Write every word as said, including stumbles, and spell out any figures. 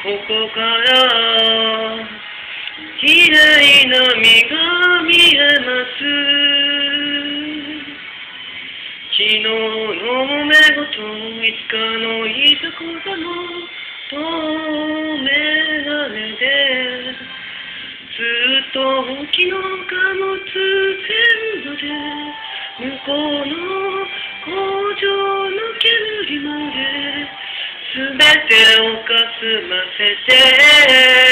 こから綺麗な海が見えます。昨日の目ごといつかのいざこざの透明な目でずっと昨日貨物線路で向こうの工場の煙まで全てをかすませて